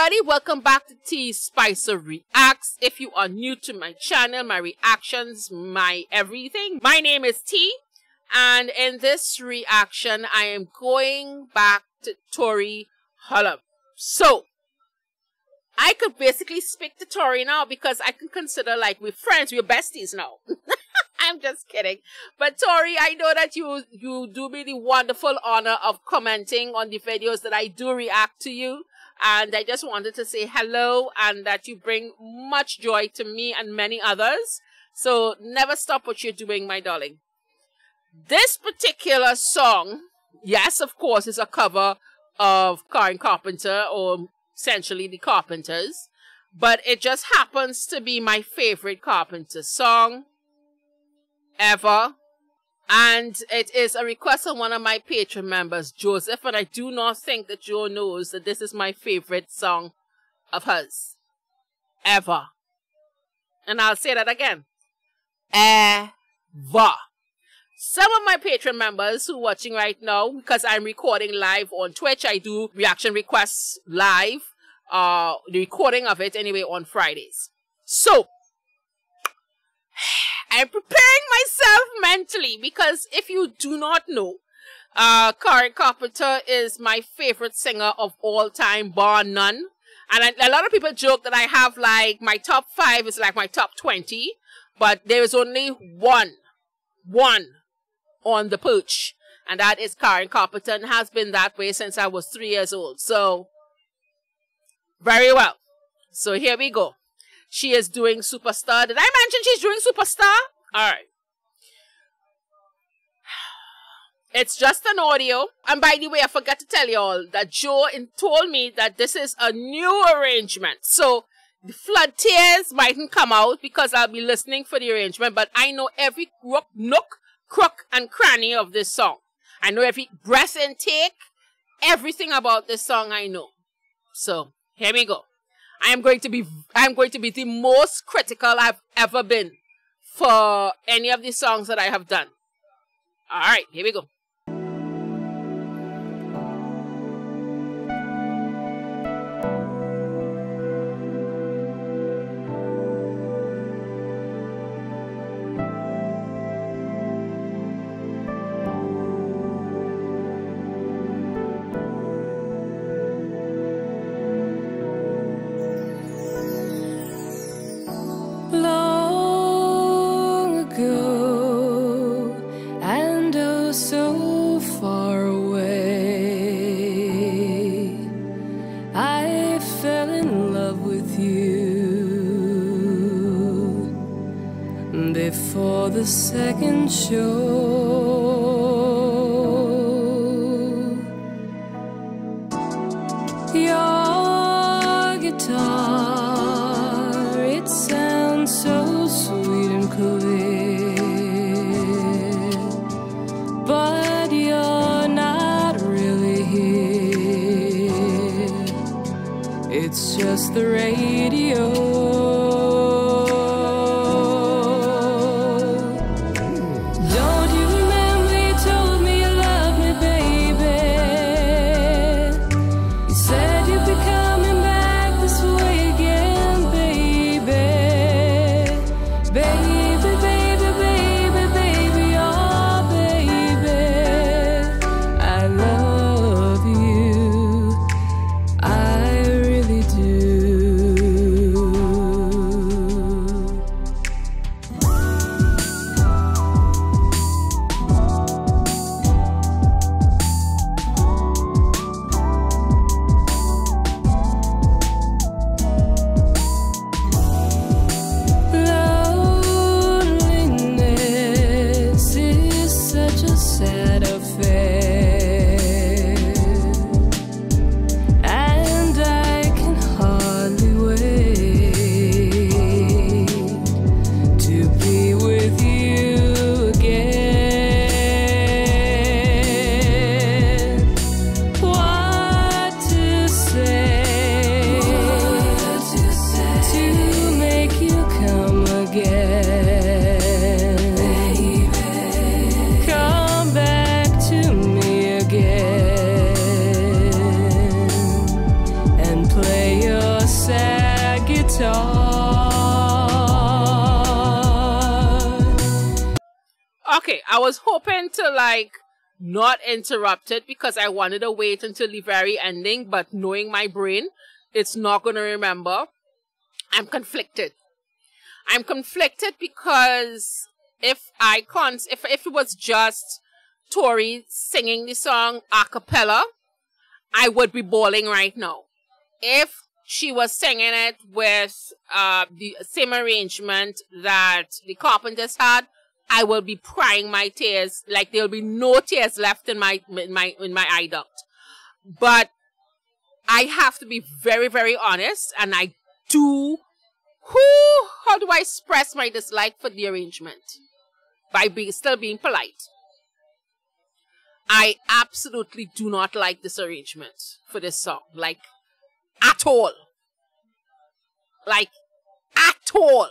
everybody, welcome back to T Spicer Reacts. If you are new to my channel, my reactions, my everything, my name is T, and in this reaction I am going back to Tori Hullum. So I could basically speak to Tori now because I can consider like we're friends, we're besties now. I'm just kidding. But Tori, I know that you do me the wonderful honor of commenting on the videos that I do react to you. And I just wanted to say hello and that you bring much joy to me and many others. So never stop what you're doing, my darling. This particular song, yes, of course, is a cover of Karen Carpenter, or essentially the Carpenters. But it just happens to be my favorite Carpenter song ever. And it is a request of one of my Patreon members, Joseph, and I do not think that Joe knows that this is my favorite song of hers ever. And I'll say that again. Ever. Some of my Patreon members who are watching right now, because I'm recording live on Twitch, I do reaction requests live, the recording of it anyway on Fridays. So I'm preparing myself mentally because if you do not know, Karen Carpenter is my favorite singer of all time, bar none. And a lot of people joke that I have like my top 5 is like my top 20, but there is only one on the perch, and that is Karen Carpenter, and has been that way since I was 3 years old. So very well. So here we go. She is doing Superstar. Did I mention she's doing Superstar? Alright. It's just an audio. And by the way, I forgot to tell you all that Joe told me that this is a new arrangement. So the flood tears mightn't come out because I'll be listening for the arrangement. But I know every nook, crook, and cranny of this song. I know every breath intake. Everything about this song I know. So here we go. I'm going to be the most critical I've ever been for any of the songs that I have done. All right, here we go. So far away, I fell in love with you before the second show. Your guitar, it sounds so sweet and clear. But you're not really here. It's just the radio. Don't you remember you told me you loved me, baby? You said you'd be coming back this way again, baby. Baby. I really do. sweetheart. Okay, I was hoping to like not interrupt it because I wanted to wait until the very ending, but knowing my brain, it's not going to remember. I'm conflicted. I'm conflicted because if it was just Tori singing the song a cappella, I would be bawling right now. If she was singing it with the same arrangement that the Carpenters had, I will be crying my tears, like there'll be no tears left in my eye duct. But I have to be very, very honest, and I do. How do I express my dislike for the arrangement? By still being polite. I absolutely do not like this arrangement for this song, like at all. Like at all.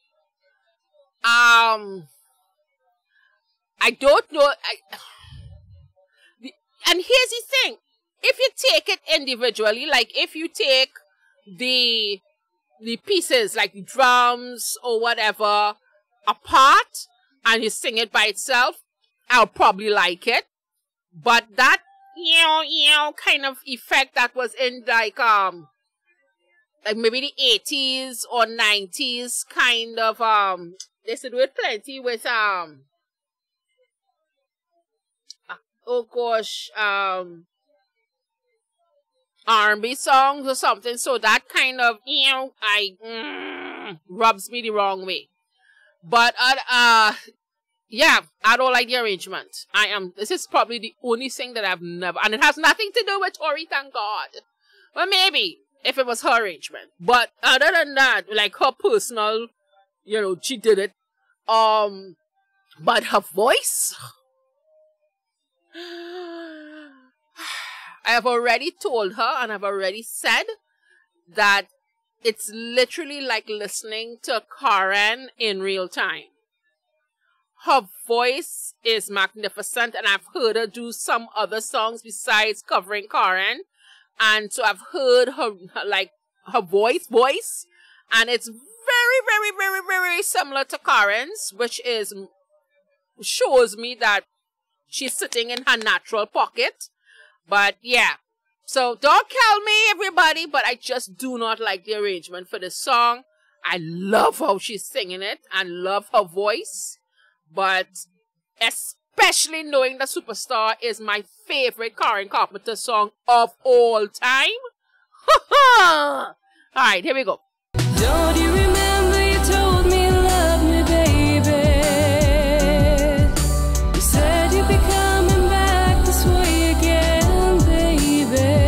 I don't know. And here's the thing. If you take it individually, like if you take the pieces, like the drums or whatever, apart, and you sing it by itself, I'll probably like it. But that, kind of effect that was in like maybe the 80s or 90s kind of, they used to do it plenty with, oh gosh, R&B songs or something. So that kind of, rubs me the wrong way. But, yeah, I don't like the arrangement. This is probably the only thing that I've never, and it has nothing to do with Tori, thank God. Well, maybe, if it was her arrangement. But other than that, like her personal, she did it. But her voice, I have already told her and I've already said that it's literally like listening to Karen in real time. Her voice is magnificent, and I've heard her do some other songs besides covering Karen. And so I've heard her voice, and it's very, very, very, very similar to Karen's, which shows me that she's sitting in her natural pocket. But yeah, so don't kill me, everybody, but I just do not like the arrangement for this song. I love how she's singing it and love her voice, but especially knowing that Superstar is my favorite Karen Carpenter song of all time. All right, here we go. Don't you remember you told me you loved me, baby? You said you'd be coming back this way again, baby.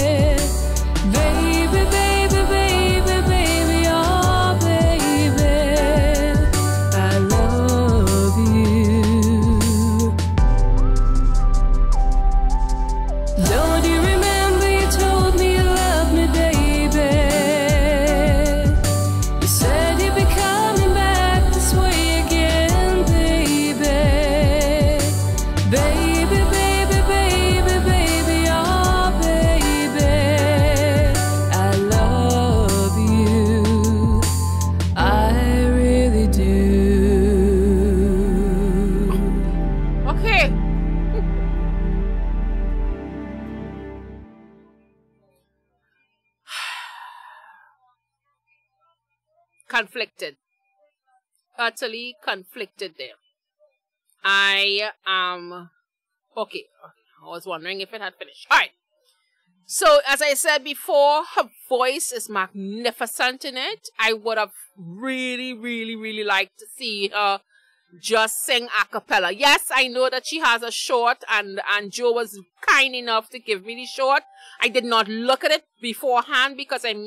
Baby, baby, baby, baby, oh baby, I love you. Don't you remember you told me you loved me, baby? You said you'd be coming back this way again, baby. Baby, baby, baby, baby, oh baby, I love you. I really do. Okay. Conflicted. Utterly conflicted there. I am okay. I was wondering if it had finished. All right. So, as I said before, her voice is magnificent in it. I would have really, really, really liked to see her just sing a cappella. Yes, I know that she has a short, and Joe was kind enough to give me the short. I did not look at it beforehand because I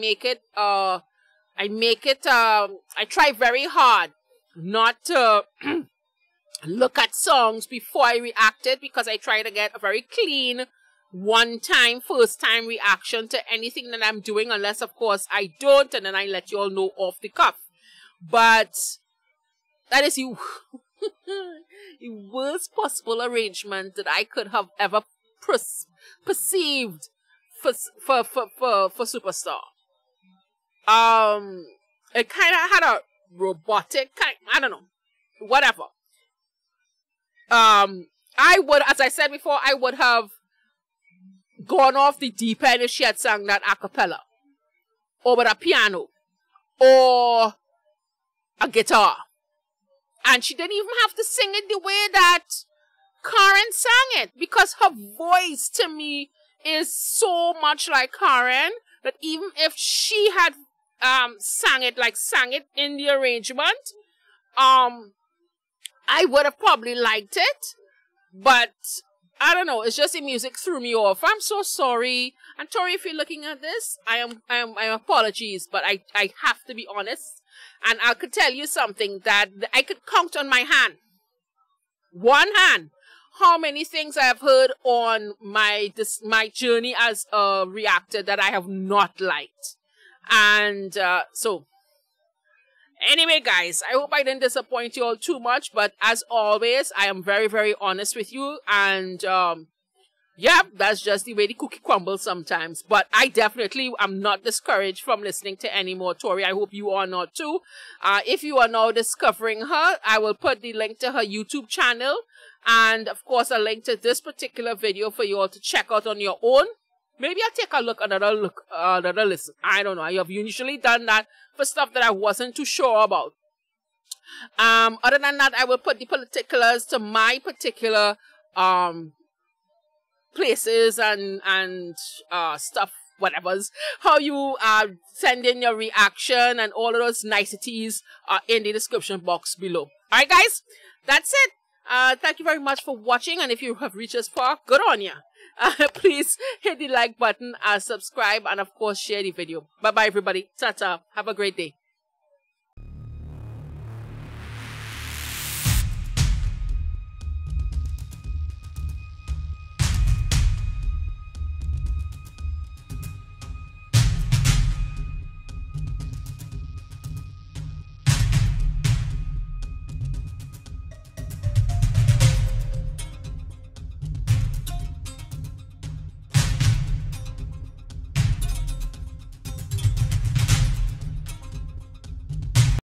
try very hard not to look at songs before I reacted, because I try to get a very clean first time reaction to anything that I'm doing, unless of course I don't, and then I let you all know off the cuff. But that is the worst possible arrangement that I could have ever perceived for Superstar. it kind of had a robotic kind, I don't know, whatever. I would, as I said before, I would have gone off the deep end if she had sung that a cappella, or with a piano, or a guitar. And she didn't even have to sing it the way that Karen sang it, because her voice to me is so much like Karen that even if she had sang it in the arrangement, I would have probably liked it. But I don't know, it's just the music threw me off. I'm so sorry. And Tori, if you're looking at this, I apologies, but I have to be honest. And I could tell you something that I could count on my hand. One hand. How many things I have heard on my journey as a reactor that I have not liked. And so anyway, guys, I hope I didn't disappoint you all too much, but as always, I am very, very honest with you. And yeah, that's just the way the cookie crumbles sometimes. But I definitely am not discouraged from listening to any more Tori. I hope you are not too. If you are now discovering her, I will put the link to her YouTube channel. And of course, a link to this particular video for you all to check out on your own. Maybe I'll take a look, another listen. I don't know. I have usually done that for stuff that I wasn't too sure about. Other than that, I will put the particulars to my particular places and stuff, whatever's, how you send in your reaction and all of those niceties are in the description box below. Alright guys, that's it. Thank you very much for watching, and if you have reached this far, good on ya. Please hit the like button, subscribe, and of course share the video. Bye bye everybody. Ta-ta. Have a great day.